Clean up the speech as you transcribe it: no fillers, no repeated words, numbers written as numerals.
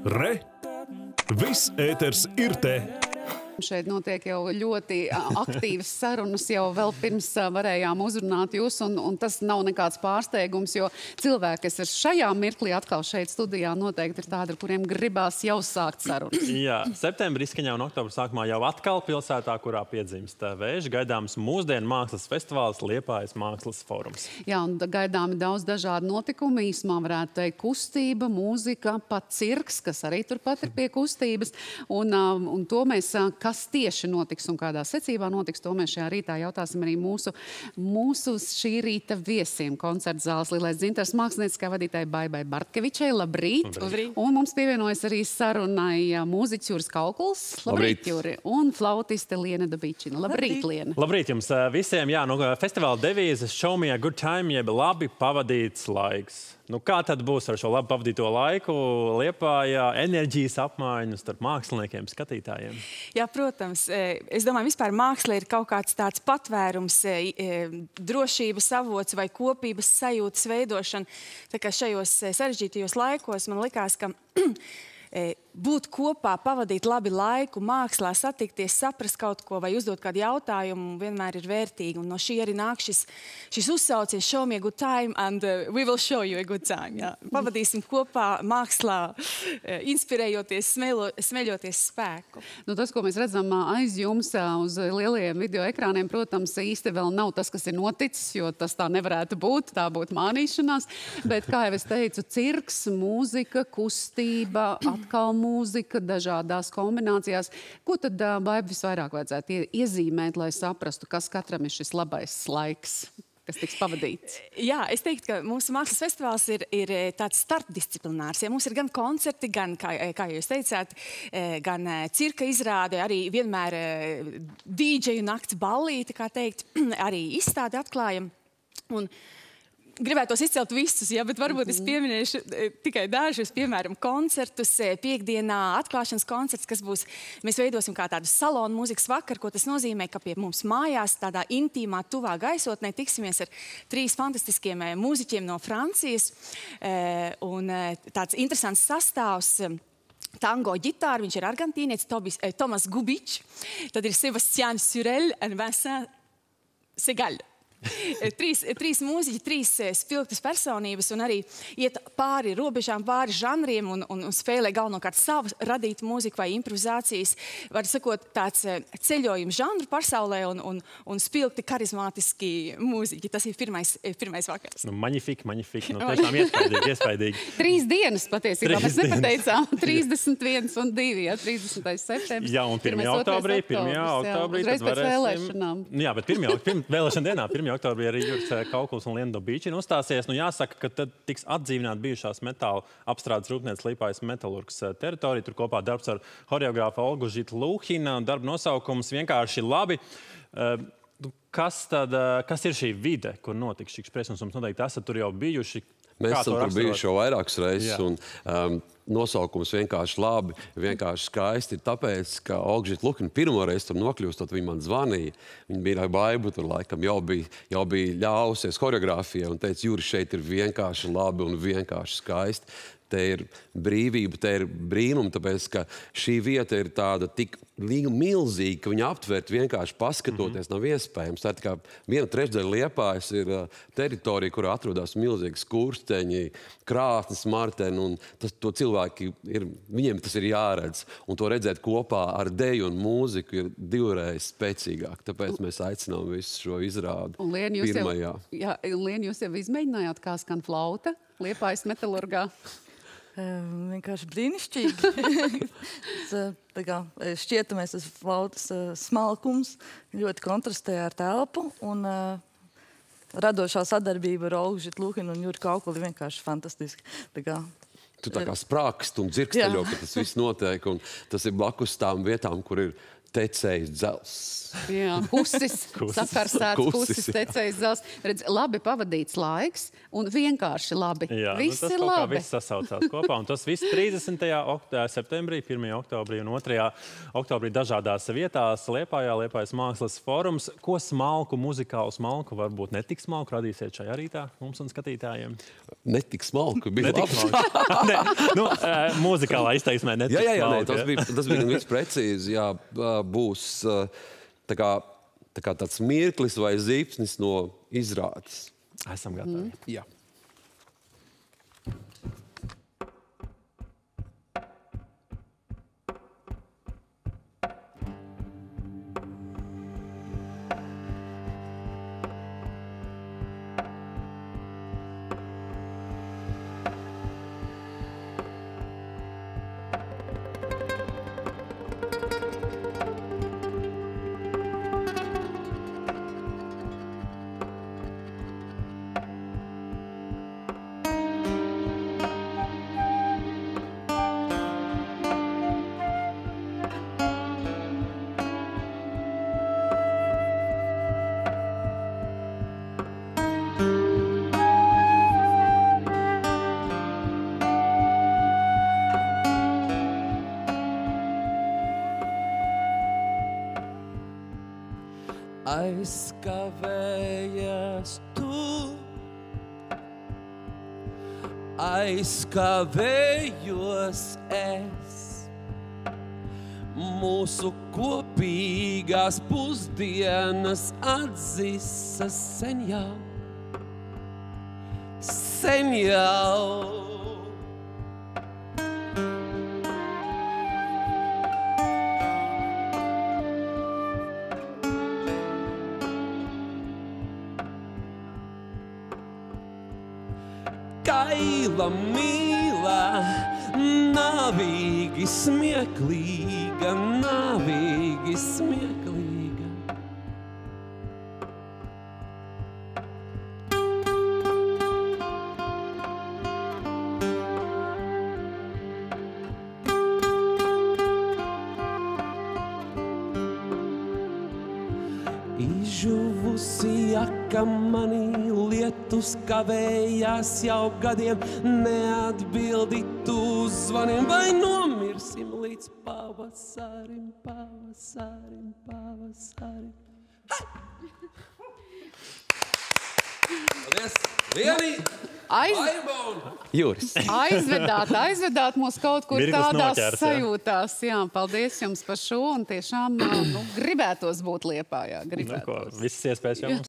Re! Viss ēters ir te! Šeit notiek jau ļoti aktīvas sarunas, jau vēl pirms varējām uzrunāt jūs, un tas nav nekāds pārsteigums, jo cilvēki, kas ir šajā mirklī atkal šeit studijā, noteikti ir tādi, ar kuriem gribās jau sākt sarunas. Jā, septembrī izskaņā un oktobra sākumā jau atkal pilsētā, kurā piedzimst Vēži, gaidāms mūsdienu mākslas festivāls Liepājas mākslas fórums. Jā, un gaidāmi daudz dažādu notikumu, īsumā varētu teikt kustība, mūzika, pat cirks, kas arī turpat ir pie kustības, un to mēs kas tieši notiks un kādā secībā notiks, to mēs šajā rītā jautāsim arī mūsu šī rīta viesiem. Koncerta zāles Lielais dzintars mākslinieckā vadītāja Baibai Bartkevičai. Labrīt! Labrīt. Un mums pievienojas arī sarunai mūziķis Juris Kaukuls. Labrīt, Juri! Un flautiste Liena Dabīčina. Labrīt, Liena! Labrīt jums visiem! Jā, festivāla devīze Show me a good time, jeb labi pavadīts laiks. Kā tad būs ar šo labi pavadīto laiku Liepājā, enerģijas apmaiņu starp māksliniekiem, skatītājiem? Jā, protams. Es domāju, vispār māksla ir kaut kāds tāds patvērums, drošības avots vai kopības sajūtas veidošana. Tā kā šajos sarežģītajos laikos man likās, ka būt kopā, pavadīt labi laiku, mākslā, satikties, saprast kaut ko vai uzdot kādu jautājumu vienmēr ir vērtīgi. Un no šī arī nāk šis uzsauciens Show me a good time and we will show you a good time. Jā. Pavadīsim kopā mākslā, inspirējoties, smeļoties spēku. Tas, ko mēs redzam aiz jums uz lielajiem video ekrāniem, protams, īsti vēl nav tas, kas ir noticis, jo tas tā nevarētu būt, tā būtu mānīšanās. Bet, kā jau es teicu, cirks, mūzika, kustība, atkal mūzika dažādās kombinācijās. Ko tad, Baiba, visvairāk vajadzētu iezīmēt, lai saprastu, kas katram ir šis labais laiks, kas tiks pavadīts? Jā, es teiktu, ka mūsu mākslas festivāls ir tāds starpdisciplinārs. Ja mums ir gan koncerti, gan, kā jūs teicāt, gan cirka izrāde, arī vienmēr dīdžeju nakts ballīte, kā teikt, arī izstādi atklājam. Un gribētos izcelt visus, jā, bet varbūt es pieminēšu tikai dažus, piemēram, koncertus. Piektdienā atklāšanas koncerts, kas būs, mēs veidosim kā tādu salonu mūzikas vakaru, ko tas nozīmē, ka pie mums mājās tādā intīmā, tuvā gaisotnē tiksimies ar 3 fantastiskiem mūziķiem no Francijas. Un tāds interesants sastāvs. Tango ģitāra, viņš ir argentīnietis, Tomas Gubičs, tad ir Sebastian Surel un Vincent Segal. 3 mūziķi, 3 spilgtas personības un arī iet pāri robežām, pāri žanriem un spēlē galvenokārt savu radītu mūziku vai improvizācijas. Var sakot, tāds ceļojums žanru pasaulē un spilgti karizmātiski mūziķi. Tas ir pirmais vakars. Maņifiki, tiešām iespaidīgi. 3 dienas patiesībā, mēs nepateicām. 31 un 2, jā, 30. septembris. Jā, un 1. oktobrī. Uzreiz pēc vēlēšanām. Jā, bet vēlēšana dienā, 1. oktobrī arī Juris Kaukuls un Liena Dabīčina uzstāsies. Jāsaka, ka tad tiks atdzīvināt bijušās metāla apstrādes rūpnīcas Liepājas metalurgs teritorija. Tur kopā darbs ar horeogrāfu Olgu Žitluhina. Darba nosaukums vienkārši labi. Kas ir šī vide, kur notiks šī ekspresijas? Mums noteikti esat tur jau bijuši. Mēs esam tur bijuši jau vairākas reizes, un nosaukums vienkārši labi, vienkārši skaisti ir tāpēc, ka Olga Žitluhina pirmo reizi tur nokļūstot, viņa man zvanīja. Viņa bija ar Baibu, tur laikam jau bija ļāvusies horeogrāfijai un teica, Juri, šeit ir vienkārši labi un vienkārši skaisti. Te ir brīvība, te ir brīnumi, tāpēc, ka šī vieta ir tāda tik milzīga, ka viņa aptvērt vienkārši paskatoties nav iespējams. Tā ir kā 1/3 Liepājas ir teritorija, kurā atrodas milzīgi skursteņi, krāsnes, marteni, un to cilvēki viņiem tas ir jāredz. Un to redzēt kopā ar deju un mūziku ir 2 reizes spēcīgāk. Tāpēc mēs aicinām visu šo izrādi pirmajā. Liena, jūs jau izmēģinājāt, kā skan flauta Liepājas metalurgā? Vienkārši brīnišķīgi. Šķietamies tas flautas smalkums ļoti kontrastē ar telpu, un radošā sadarbība ar Olgu Žitluhinu un Juri Kaukuli vienkārši fantastiski. Tu tā kā sprākst un dzirksteļo, ka tas viss notiek, un tas ir blakus tām vietām, kur ir tecējs dzels. Jā, kusis, sakarsēts kusis, tecējs dzels. Redz, labi pavadīts laiks un vienkārši labi. Jā, viss tas ir kaut kā labi. viss sasaucās kopā. Un tas viss 30. septembrī, 1. oktobrī un 2. oktobrī dažādās vietās. Liepājas mākslas fórums. Ko smalku, muzikālu smalku, varbūt netik smalku radīsiet šajā rītā mums un skatītājiem? Netik smalku, bija Netik smalku. Muzikālā izteiksmē netik smalku. Jā, tas bija viss precīzi. Jā, būs tā kā tāds mirklis vai zīpsnis no izrādes. Esam gatavi. Jā. Aizkavējies tu, aizkavējos es, mūsu kopīgās pusdienas atzīstas sen jau, sen jau. Kaila mīlā, navīgi smieklīga, navīgi smieklīga. Izžuvusi aka manī, lietus kavējās jau gadiem, neatbildi tu zvaniem, vai nomirsim līdz pavasarim, pavasarim, pavasarim. Paldies! Lienī! Juris. Aizvedāt mūs kaut kur Mirklis tādās noķers, jā. sajūtās. Jā, paldies jums par šo un tiešām gribētos būt Liepājā. Viss iespējas jau mums.